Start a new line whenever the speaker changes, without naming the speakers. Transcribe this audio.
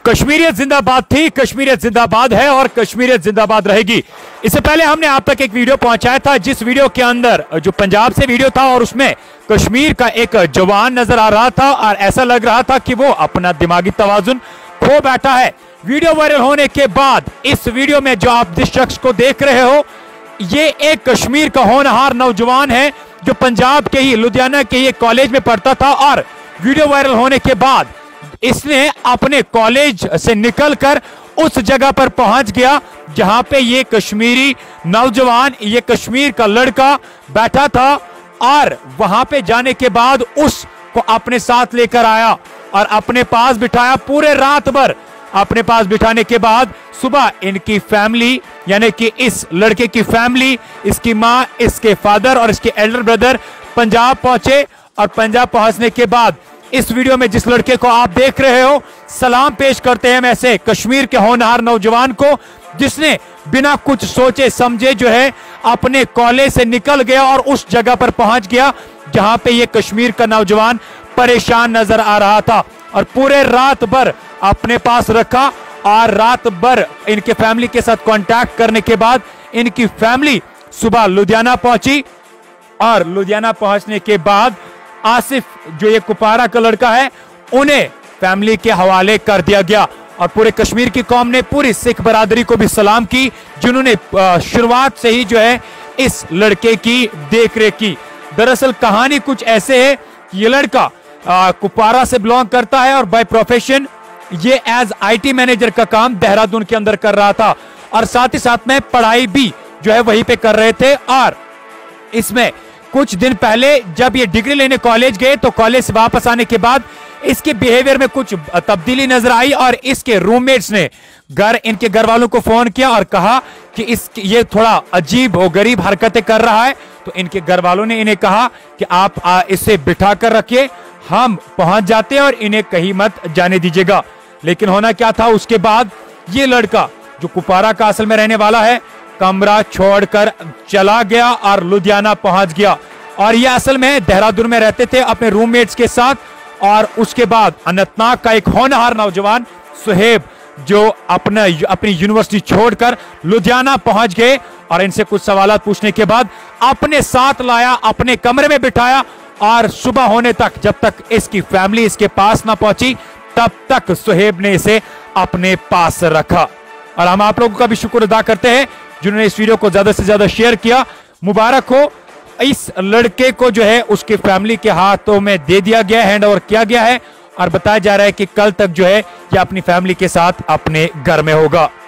कश्मीरियत जिंदाबाद थी, कश्मीरियत जिंदाबाद है और कश्मीरियत जिंदाबाद रहेगी। इससे पहले हमने आप तक एक वीडियो पहुंचाया था, जिस वीडियो के अंदर जो पंजाब से वीडियो था और उसमें कश्मीर का एक जवान नजर आ रहा था और ऐसा लग रहा था कि वो अपना दिमागी तवाजुन खो बैठा है। वीडियो वायरल होने के बाद इस वीडियो में जो आप जिस शख्स को देख रहे हो, ये एक कश्मीर का होनहार नौजवान है जो पंजाब के ही लुधियाना के ही कॉलेज में पढ़ता था और वीडियो वायरल होने के बाद इसने अपने कॉलेज से निकलकर उस जगह पर पहुंच गया जहां पे ये कश्मीरी नौजवान, ये कश्मीर का लड़का बैठा था और वहां पे जाने के बाद उसको अपने साथ लेकर आया और अपने पास बिठाया। पूरे रात भर अपने पास बिठाने के बाद सुबह इनकी फैमिली यानी कि इस लड़के की फैमिली, इसकी मां, इसके फादर और इसके एल्डर ब्रदर पंजाब पहुंचे और पंजाब पहुंचने के बाद इस वीडियो में जिस लड़के को आप देख रहे हो, सलाम पेश करते हैं ऐसे कश्मीर के होनहार नौजवान को जिसने बिना कुछ सोचे समझे जो है अपने कॉलेज से निकल गया और उस जगह पर पहुंच गया जहां पे ये कश्मीर का नौजवान परेशान नजर आ रहा था और पूरे रात भर अपने पास रखा और रात भर इनके फैमिली के साथ कांटेक्ट करने के बाद इनकी फैमिली सुबह लुधियाना पहुंची और लुधियाना पहुंचने के बाद आसिफ जो ये कुपवारा का लड़का है उन्हें फैमिली के हवाले कर दिया गया और पूरे कश्मीर की कौम ने पूरी सिख बरादरी को भी सलाम की जिन्होंने शुरुआत से ही जो है इस लड़के की देखरेख की। दरअसल कहानी कुछ ऐसे है कि ये लड़का कुपवारा से बिलोंग करता है और बाय प्रोफेशन ये एज आईटी मैनेजर का काम देहरादून के अंदर कर रहा था और साथ ही साथ में पढ़ाई भी जो है वहीं पे कर रहे थे। और इसमें कुछ दिन पहले जब ये डिग्री लेने कॉलेज गए तो कॉलेज से वापस आने के बाद इसके बिहेवियर में कुछ तब्दीली नजर आई और इसके रूममेट्स ने इनके घर वालों को फोन किया और कहा कि ये थोड़ा अजीब और गरीब हरकतें कर रहा है। तो इनके घर वालों ने इन्हें कहा कि आप इसे बिठा कर रखिए, हम पहुंच जाते हैं और इन्हें कहीं मत जाने दीजिएगा। लेकिन होना क्या था, उसके बाद ये लड़का जो कुपवारा का असल में रहने वाला है कमरा छोड़कर चला गया और लुधियाना पहुंच गया और ये असल में देहरादून में रहते थे अपने रूममेट्स के साथ। और उसके बाद अनंतनाग का एक होनहार नौजवान सुहेब जो अपनी यूनिवर्सिटी छोड़कर लुधियाना पहुंच गए और इनसे कुछ सवाल पूछने के बाद अपने साथ लाया, अपने कमरे में बिठाया और सुबह होने तक जब तक इसकी फैमिली इसके पास ना पहुंची तब तक सुहेब ने इसे अपने पास रखा। और हम आप लोगों का भी शुक्र अदा करते हैं जिन्होंने इस वीडियो को ज्यादा से ज्यादा शेयर किया। मुबारक हो, इस लड़के को जो है उसके फैमिली के हाथों में दे दिया गया, हैंड ओवर किया गया है और बताया जा रहा है कि कल तक जो है ये अपनी फैमिली के साथ अपने घर में होगा।